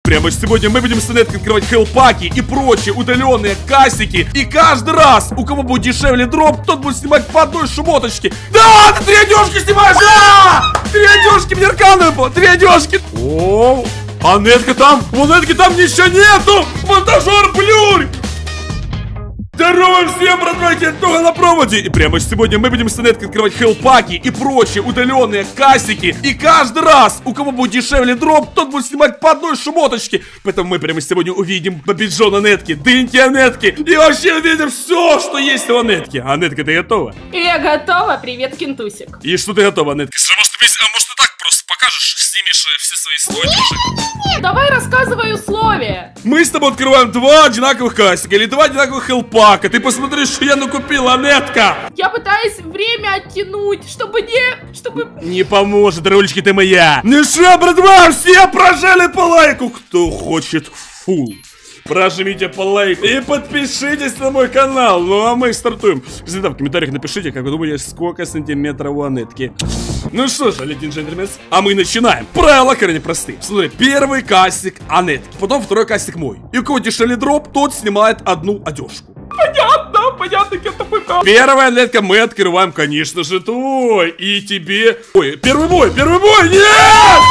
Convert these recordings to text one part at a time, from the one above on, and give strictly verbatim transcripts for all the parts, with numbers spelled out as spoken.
Прямо сегодня мы будем с Анеткой открывать хелпаки и прочие удаленные кассики. И каждый раз, у кого будет дешевле дроп, тот будет снимать по одной шмоточке. Да, ты три одежки снимаешь! Да! Три одежки, мне аркана выпало, три одежки. О, Анетка там, у Анетки там ничего нету! Монтажер Блюр! Здорово всем, братва, Кентуха на проводе. И прямо сегодня мы будем с Анеткой открывать хелпаки и прочие удаленные кассики. И каждый раз, у кого будет дешевле дроп, тот будет снимать по одной шмоточке. Поэтому мы прямо сегодня увидим бабиджон Анетки, дыньки Анетки. И вообще увидим все, что есть у Анетки. Анетка, ты готова? Я готова, привет, Кентусик. И что ты готова, Анетка? Может, ты, а может, ты так просто покажешь, снимешь все свои слои? Давай рассказывай условия. Мы с тобой открываем два одинаковых кассика или два одинаковых хелпака. Ты посмотри, что я накупила, Анетка. Я пытаюсь время оттянуть, чтобы не... чтобы... Не поможет, рулечки, ты моя. Ну что, братва, все прожали по лайку. Кто хочет фул, прожмите по лайку и подпишитесь на мой канал. Ну а мы стартуем. Кстати, в комментариях напишите, как вы думаете, сколько сантиметров у Анетки. Ну что ж, леди джентльмен, а мы начинаем. Правила крайне простые. Смотри, первый кассик Анетки, потом второй кассик мой. И у кого дешевле дроп, тот снимает одну одежку. Понятно, понятно, Кентуха. Первая, Анетка, мы открываем, конечно же, твой. И тебе... Ой, первый бой, первый бой, нет!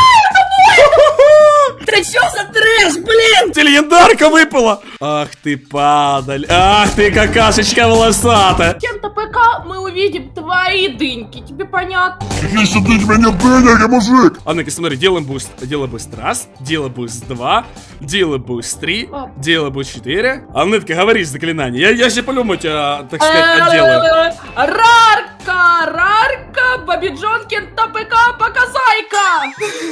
Да что за трэш, блин? Легендарка выпала. Ах ты падаль. Ах ты какашечка волосатая. Кента ПК мы увидим твои дыньки. Тебе понятно? Если ты тебя нет денег, мужик. А ну-ка смотри, делаем буст. Делаем буст раз. Делаем буст два. Делаем буст три. Делаем буст четыре. Анетка, говори заклинание. Я, я сейчас по-любому тебя, так сказать, отделаю. Рарка, рарка, бабиджон, Кента ПК, показайка.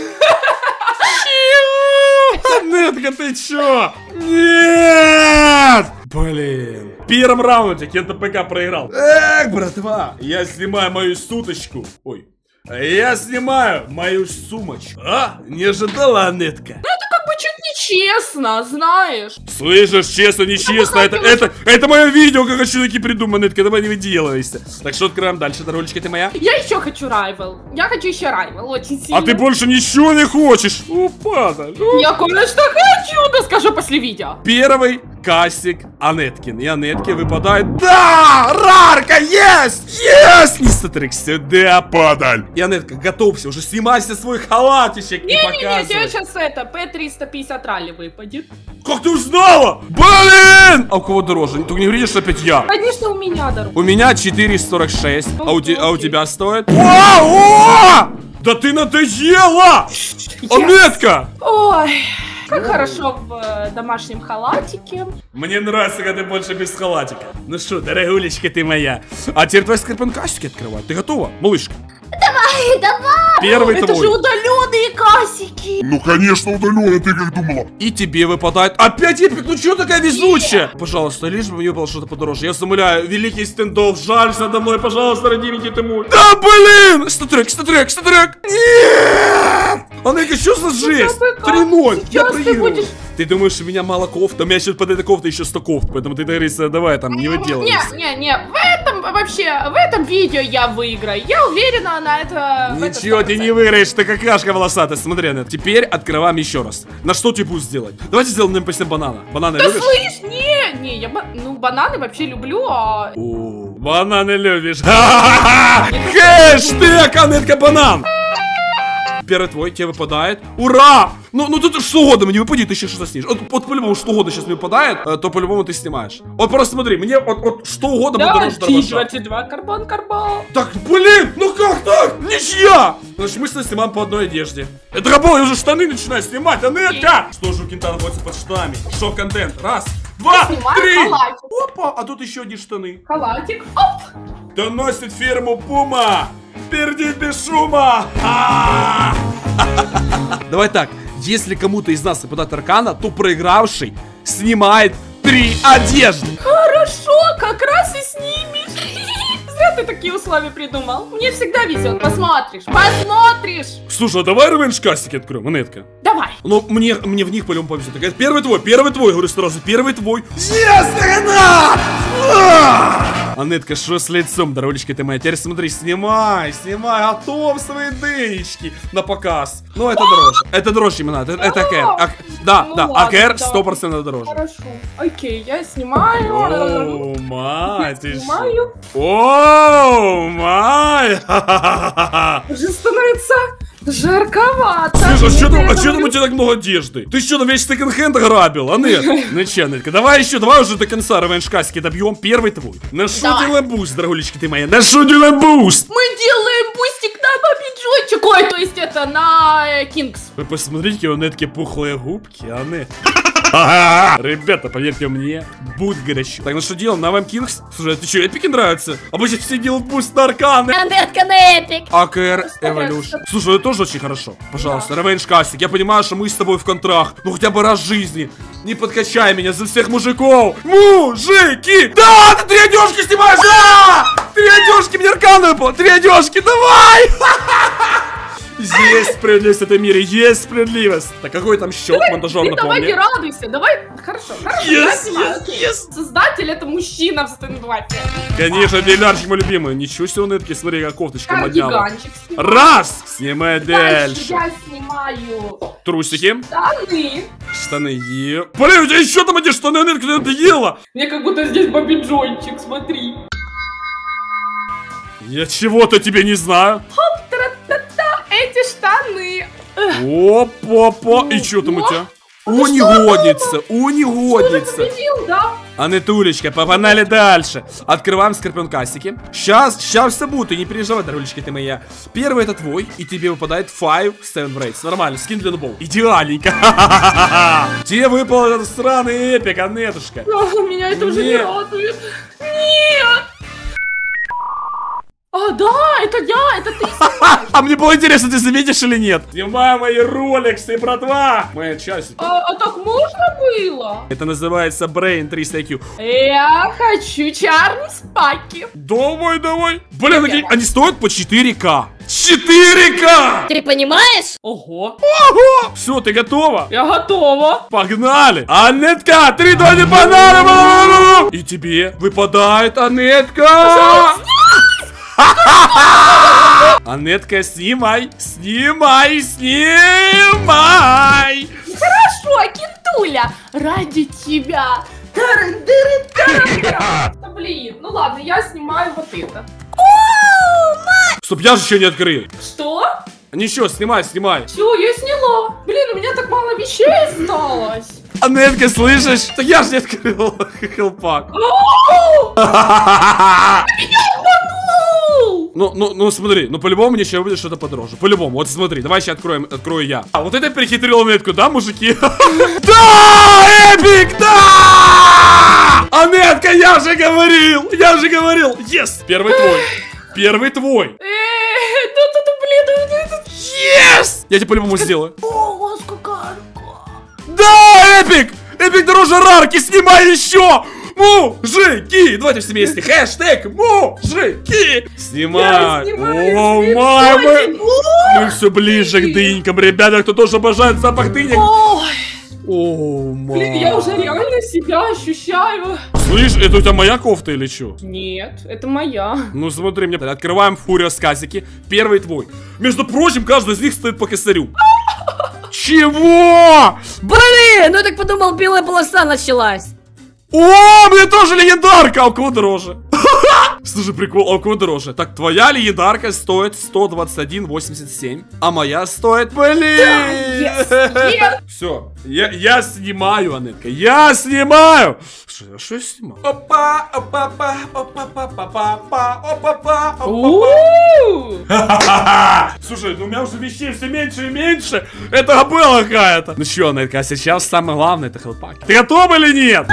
Анетка, ты чё? Нет! Блин. В первом раунде Кента ПК проиграл. Эх, братва, я снимаю мою суточку. Ой. Я снимаю мою сумочку. А? Не ожидала, Анетка? Ну это как бы чуть нечестно, знаешь. Слышишь, честно, нечестно. Это, это, это мое видео, как хочу таки придумано, Анетка, давай не выделывайся. Так что открываем дальше, дорогочка, ты моя. Я еще хочу райвел. Я хочу еще райвел, очень сильно. А ты больше ничего не хочешь? Упада. Я кое-что хочу, да скажу после видео. Первый кассик Анеткин. И Анетке выпадает... Да! Рарка! Есть! Есть! Не смотри сюда, падаль! И Анетка, готовься, уже снимайся свой халатичек и показывай. Не-не-не, тебе сейчас это, П триста пятьдесят ралли выпадет. Как ты узнала? Блин! А у кого дороже? Только не говоришь, что опять я. Конечно, у меня дороже. У меня четыреста сорок шесть. А у, а у тебя стоит? О! Да ты надоела! Анетка! Ой... Как хорошо в э, домашнем халатике. Мне нравится, когда ты больше без халатика. Ну что, дорогулечка ты моя. А теперь твои скрипан-кассики открывать. Ты готова, малышка? Давай, давай! Первый Это твой. же удаленные кассики. Ну конечно удаленно, ты как думала. И тебе выпадает. Опять Эпик, ну чё такая везучая? Пожалуйста, лишь бы мне было что-то подороже. Я замоляю, великий стендов, жалься надо мной, пожалуйста, родименький ты мой. Да блин! Статрек, статрек, статрек! Нет! Анетка, что за жесть? три ноль, я проигрываю. Будешь... Ты думаешь, у меня мало кофт? У меня сейчас под этой кофтой еще сто кофт, поэтому ты, говорится, давай там, не выделывайся. Не, не, не, в этом вообще, в этом видео я выиграю. Я уверена на это. Ничего ты не выиграешь, ты какашка волосатая. Смотри, Анет, теперь открываем еще раз. На что тебе пусть сделать? Давайте сделаем, наверное, посем банана. Бананы да любишь? слышь, не, не, я, ну, бананы вообще люблю, а... О, бананы любишь. Хэштег, Анетка, банан. Первый твой, тебе выпадает. Ура! Ну, ну тут что угодно мне выпадет, ты сейчас что-то снимешь. Вот, вот по-любому, что угодно сейчас мне выпадает, то по-любому ты снимаешь. Вот просто смотри, мне вот, вот что угодно будет дороже дороже. двадцать два, карбон, карбон. Так, блин, ну как так? Ничья! Значит, мы с ней снимаем по одной одежде. Это работа, я уже штаны начинаю снимать, Анетка! Что же у кента находится под штанами? Шок-контент. Раз, два, три. Халатик. Опа, а тут еще одни штаны. Халатик, оп. Доносит фирму Пума. Пердит без шума! Давай так, если кому-то из нас выпадает аркана, то проигравший снимает три одежды. Хорошо, как раз и снимешь. Зря ты такие условия придумал. Мне всегда везет, посмотришь, посмотришь. Слушай, а давай ревенж кастики откроем, Анетка. Давай. давай. Ну, мне, мне в них по-любому повезет. Так, это первый твой, первый твой, говорю сразу, первый твой. Yes, Анетка, что с лицом, дорогочка ты моя? Теперь смотри, снимай, снимай, готов свои дынечки на показ. Ну, это дороже, это дороже именно, это, это АКР. А, да, Ну да, ладно, АКР да. сто процентов дороже. Хорошо. Окей, я снимаю. О, май, ты шо? Снимаю. О, май. Уже становится жарковато. Слушай, а что там, Я а чё там говорю, у тебя так много одежды? Ты что, там весь секонд-хенд грабил? Анет, ну че, Анетка, давай еще, давай уже до конца ревенш-каски добьем. Первый твой. На шо Давай. делаем буст, дорогулечки ты моя? На шо делаем буст? Мы делаем бустик на бабиджончик. Ой, то есть это на э, Кингс. Вы посмотрите, у Анетки пухлые губки, Анет. Ребята, поверьте мне, будет горячо. Так, ну что делаем? На вам Кингс? Слушай, а ты что, эпики нравятся? Обычно все делают буст на арканы. Анетка на эпик. АКР Эволюшн. Слушай, это тоже очень хорошо. Пожалуйста, ревенж кастик. Я понимаю, что мы с тобой в контрах. Ну хотя бы раз в жизни. Не подкачай меня за всех мужиков. Мужики! Да, ты три одежки снимаешь! Да! Три одежки мне арканы выпало! Три одежки, давай! Есть справедливость в этом мире, есть справедливость. Так какой там счет, монтажер, Ты давай не напомни? радуйся, давай. Хорошо, хорошо. я Yes, снимаю, yes, окей. yes. Создатель это мужчина в стендапе. Конечно, Делярчик мой любимый. Ничего себе, Нетки, смотри, как кофточка модняла. Кардиганчик снимаю. Раз! Снимай Дальше дальше. я снимаю Трусики. штаны. Штаны е. Блин, у тебя еще там эти штаны, Нетка, ты это ела? Мне как будто здесь Бобби Джончик, смотри. Я чего-то тебе не знаю. Тра-та-та, эти штаны. Опа-па. И что там у тебя? А У, ты негодница, у, Ты негодница. победил, да? Анетулечка, погнали дальше. Открываем скорпион кастики. Сейчас, сейчас все будет, ты не переживай, дорогулечка ты моя. Первый это твой, и тебе выпадает пять семь рейдс. Нормально, скин для нубов. Идеальненько. Тебе выпал этот сраный эпик, Анетушка. А, меня это уже не Нет. радует. Нет! А, да, это я, это ты снимаешь. А мне было интересно, ты заметишь или нет? Снимай мои роликсы, братва. Моя часть. А, а так можно было? Это называется Brain триста ай кью. Я хочу Чарльз Паки. Давай, давай. Блин, они, они стоят по четыре ка. четыре ка! Ты понимаешь? Ого, Ого! Все, ты готова? я готова. Погнали! Анетка, три, два, один, погнали! И тебе выпадает Анетка! Анетка, снимай, снимай, снимай! Хорошо, Кентуля, ради тебя. Тыры-дыры-тыры-тыры. Да блин, ну ладно, я снимаю вот это. Стоп, я же еще не открыл. Что? Ничего, снимай, снимай. Все, я сняла. Блин, у меня так мало вещей осталось. Анетка, слышишь? Так я же не открыл хелпак. Оу! Ну, ну, ну, смотри, ну по-любому мне сейчас будет что-то подороже. По-любому. Вот смотри, давай сейчас откроем, открою я. А вот это перехитрил Анетку, да, мужики? Да! Эпик, да! Анетка, я же говорил! Я же говорил! Yes! Первый твой. Первый твой. Эээ, тут, блин, тут. Yes! Я тебе по-любому сделаю. Ого, сколько. Да, Эпик! Эпик дороже рарки, снимай еще! Мужики! Давайте все вместе. Хэштег мужики! Снимай! Я снимаю, О, снимаю, май, мы, снимаю. мы все ближе к дынькам, ребята, кто тоже обожает запах дынек. Ой, О, май. блин, я уже реально себя ощущаю. Слышь, это у тебя моя кофта или что? Нет, это моя. Ну смотри, мне открываем Фуриос касики. Первый твой. Между прочим, каждый из них стоит по косарю. Чего? Блин, ну я так подумал, белая полоса началась. О, мне тоже легендарка, а у кого дороже? Слушай, прикол, а у кого дороже? Так, твоя легендарка стоит сто двадцать один восемьдесят семь, а моя стоит, блин! yes, yes. Все, я, я снимаю, Анетка, я снимаю! Слушай, а что я снимаю? Опа, опа, опа, опа, опа, опа, опа, опа, У-у-у. Слушай, ну у меня уже вещей все меньше и меньше. Это габела какая-то. Ну что, Анетка, а сейчас самое главное это хелпак. Ты готова или нет?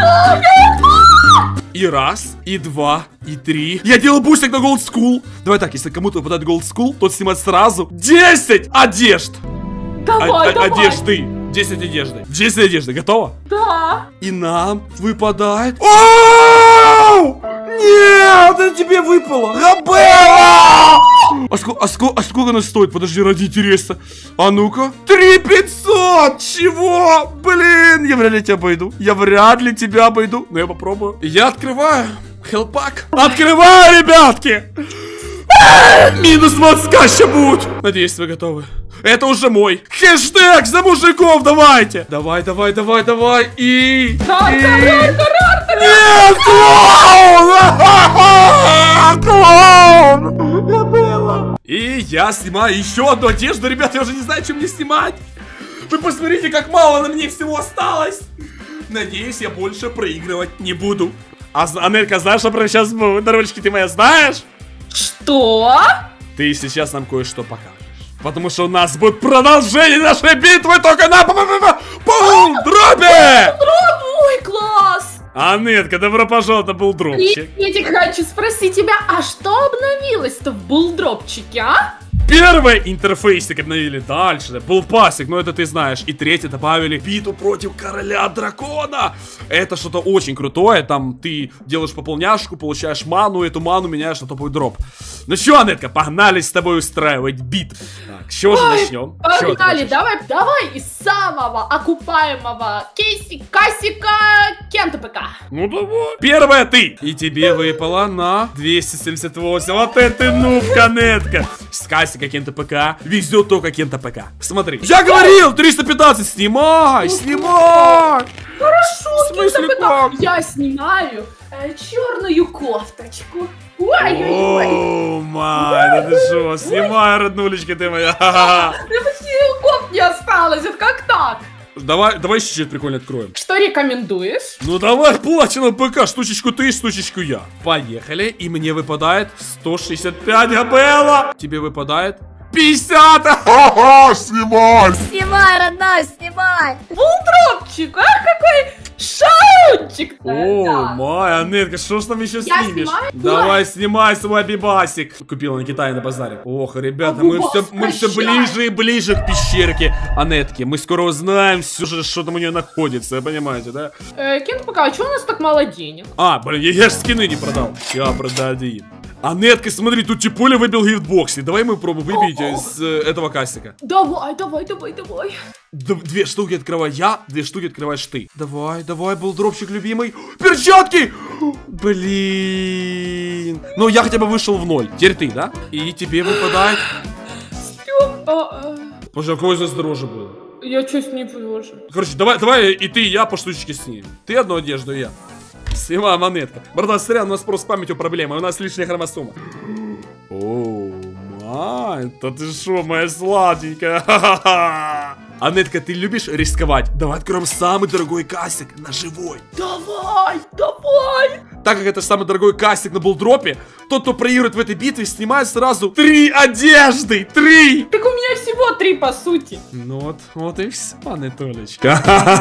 И раз, и два, и три. Я делаю бустик на Gold School. Давай так, если кому-то выпадает Gold School, тот снимает сразу десять одежд. Давай, А- а- давай. Одежды. десять одежды. десять одежды. Готово? Да. И нам выпадает... Оу! Нет, это тебе выпало. Габела! А, ск а, ск а сколько она стоит? Подожди, ради интереса. А ну-ка. три пятьсот! Чего? Блин, я вряд ли тебя обойду. Я вряд ли тебя обойду. Но я попробую. Я открываю. Хелпак. Открываю, ребятки! Минус мозга ща будет. Надеюсь, вы готовы. Это уже мой. Хэштег за мужиков, давайте. Давай, давай, давай, давай. И... Рар, и... рар, рар, рар. Нет, клоун! Клоун! Я было. И я снимаю еще одну одежду, ребят, я уже не знаю, что мне снимать. Вы посмотрите, как мало на мне всего осталось. Надеюсь, я больше проигрывать не буду. А, Анелька, знаешь, что прямо сейчас будет? Дорожки, ты моя знаешь? Что? Ты сейчас нам кое-что покажешь. Потому что у нас будет продолжение нашей битвы только на булдропе! Ой, класс! Анетка, добро пожаловать на булдропчик. Я хочу спросить тебя, а что обновилось-то в булдропчике, а? Первый интерфейсик обновили, дальше был пасик, но это ты знаешь. И третий добавили битву против короля дракона. Это что-то очень крутое, там ты делаешь пополняшку, получаешь ману, эту ману меняешь на топовый дроп. Ну что, Анетка, погнали с тобой устраивать битву. Так, с чего же начнем? Погнали, давай, давай из самого окупаемого кейси, кассика Кента ПК. Ну давай. Первая ты. И тебе выпало на двести семьдесят восемь. Вот это нубка, Анетка. С кассика Кента ПК везет только Кента ПК. Смотри. Я говорил, триста пятнадцать, снимай, снимай. Хорошо, В смысле Кента как? ПК. Я снимаю э, черную кофточку. Ой-ой-ой. О, май, да ты шо, снимай, роднулечка ты моя. Да почти кофт не осталось, это как так? Давай, давай еще что-то прикольно откроем. Что рекомендуешь? Ну давай, платину ПК, штучечку ты, штучечку я. Поехали, и мне выпадает сто шестьдесят пять габела. Тебе выпадает пятьдесят. Ага, снимай! Снимай, родной, снимай. Булдропчик, а какой шаунчик. О, май, Анетка, что ж там еще Я снимешь? снимаю? Давай, снимай свой бибасик. Купила на Китае на базаре. Ох, ребята, А мы бибас, все, мы все прощай. ближе и ближе к пещерке Анетки. Мы скоро узнаем все же, что там у нее находится, понимаете, да? Э, Кента ПК, а что у нас так мало денег? А, блин, я, я же скины не продал. Я продадим. Анетка, смотри, тут Типоля выбил гифтбоксы. Давай мы пробуем выбить из э, этого кассика. Давай, давай, давай, давай. Д две штуки открывай я, две штуки открываешь ты. Давай, давай, булдропчик любимый. Перчатки! Блин. Ну, я хотя бы вышел в ноль. Теперь ты, да? И тебе выпадает... Стрём. А, а, Боже, какое здесь дороже было. я чуть не положу. Короче, давай, давай и ты, и я по штучке снимем. Ты одну одежду, и я. Снимай, монетка. Братан, сорян, у нас просто с памятью проблема. У нас лишняя хромосома. О, май, да ты шо, моя сладенькая. Ха-ха-ха. Анетка, ты любишь рисковать? Давай откроем самый дорогой кассик на живой. Давай, давай. Так как это самый дорогой кассик на булдропе, тот, кто проигрывает в этой битве, снимает сразу три одежды. Три. Так у меня всего три, по сути. Ну вот, вот и все, Анетолечка.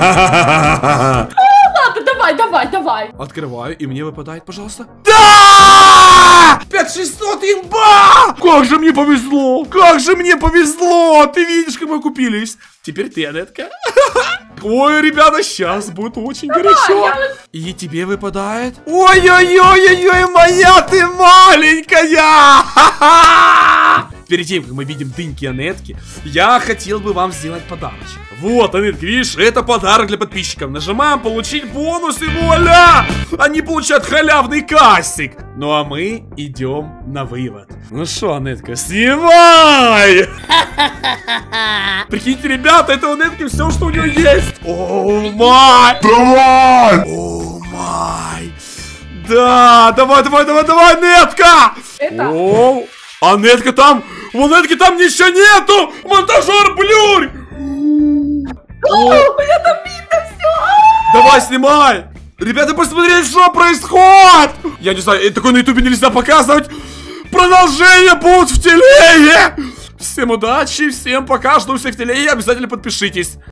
Ладно, давай, давай, давай. Открываю, и мне выпадает, пожалуйста. Да! пять шестьсот имба! Как же мне повезло! Как же мне повезло! Ты видишь, как мы купились. Теперь ты, Анетка. Ой, ребята, сейчас будет очень горячо. я- И тебе выпадает... Ой-ой-ой-ой-ой, моя ты маленькая! Перед тем, как мы видим дыньки Анетки, я хотел бы вам сделать подарочек. Вот, Анетка, видишь, это подарок для подписчиков. Нажимаем получить бонус и вуаля! Они получают халявный кассик. Ну а мы идем на вывод. Ну что, Анетка, снимай! Прикиньте, ребята, это у Анетки все, что у нее есть. О май! Давай! О май! Да, давай, давай, давай, давай, Анетка! Это... О, Анетка там! У Анетки там ничего нету! Монтажер блюрь! О, у меня там видно все. Давай, снимай! Ребята, посмотрите, что происходит! Я не знаю, такое на ютубе нельзя показывать! Продолжение будет в телеге! Всем удачи, всем пока, жду всех в телеге, обязательно подпишитесь!